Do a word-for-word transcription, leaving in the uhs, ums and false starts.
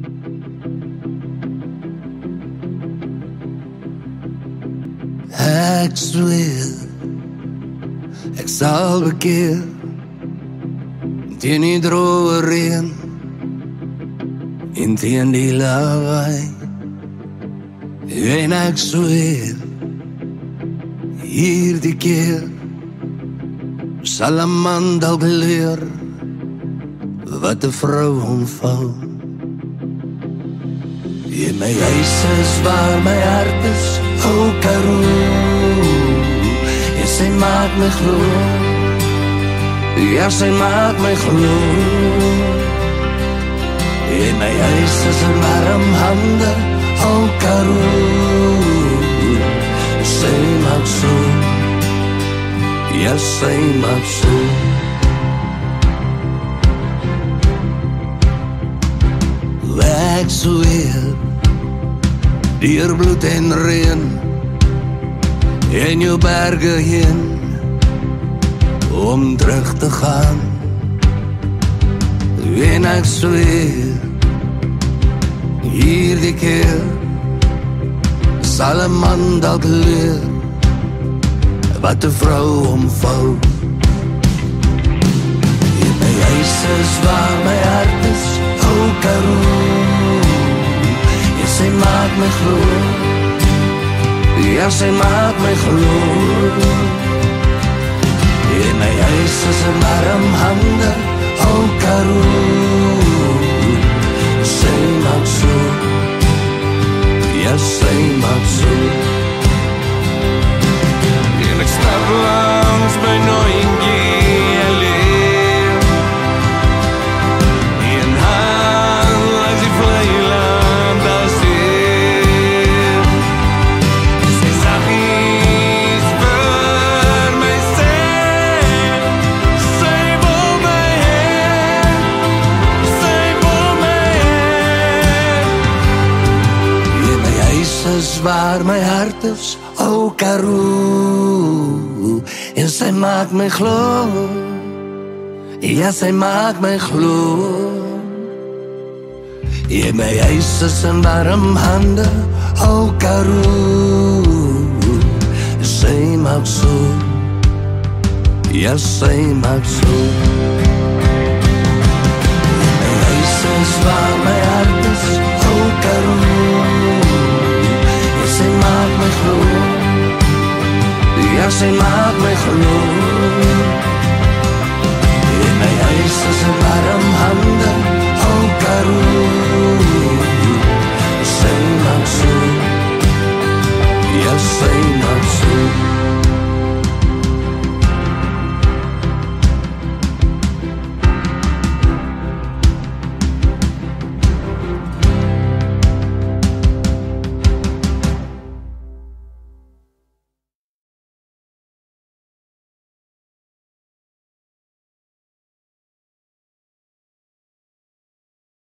Ek zweer, ek sal bekeer teen die droë reën en teen die lawaai. En ek zweer, hierdie keer sal 'n man dalk leer wat 'n vrou omvou. In my huis is waar my hart is, o Karoo. En sy maak my glo, ja sy maak my glo. In my huis is 'n warm hande, o Karoo. Sy maak so, ja sy maak so. Ek zweer, deur bloed en reën en jou berge heen om terug te gaan. En ek zweer, hierdie keer sal 'n man dalk leer wat 'n vrou omvou. In my huis is waar my hart is, o Karoo. Sy maak my glo, ja sy maak my glo. In my huis is 'n warm hande, o Karoo. Sy maak so, ja sy maak so. En ek stap langs my nooitjie alleen, en haar langs die vlei waar my hart is, o Karoo. En sy maak my glo, ja sy maak my glo. In my huis is 'n warm hande, o Karoo. Sy maak so, ja sy maak so. In my huis is waar my hart is, o Karoo. Sy maak my glo, ja sy maak my glo.